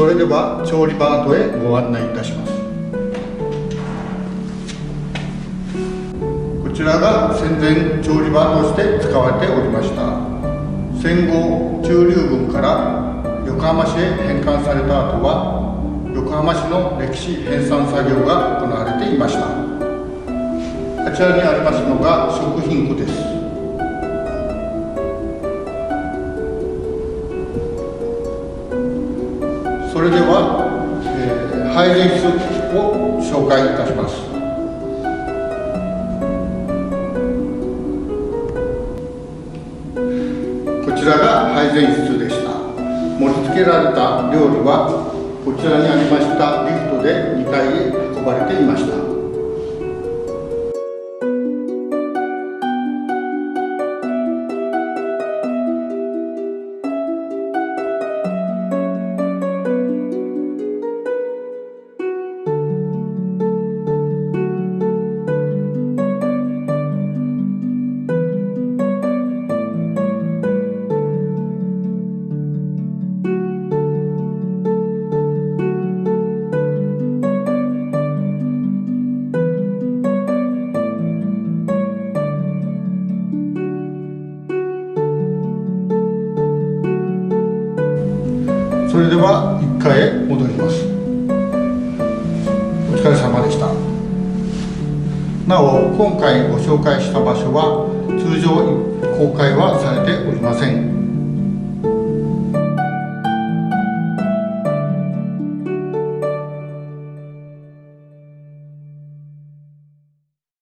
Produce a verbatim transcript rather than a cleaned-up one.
それでは調理場跡へご案内いたします。こちらが戦前調理場として使われておりました。戦後中流軍から横浜市へ返還された後は横浜市の歴史編纂作業が行われていました。あちらにありますのが食品庫です。それでは、えー、配膳室を紹介いたします。こちらが配膳室でした。盛り付けられた料理はこちらにありましたリフトでにかいへ運ばれていました。それではいっかいへ戻ります。お疲れ様でした。なお、今回ご紹介した場所は通常公開はされておりません。